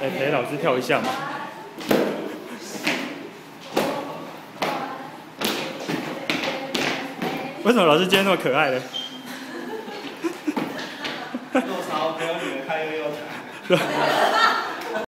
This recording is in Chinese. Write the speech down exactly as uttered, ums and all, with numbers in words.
来陪老师跳一下嘛。为什么老师今天那么可爱呢？ 落潮没有你们看悠悠台。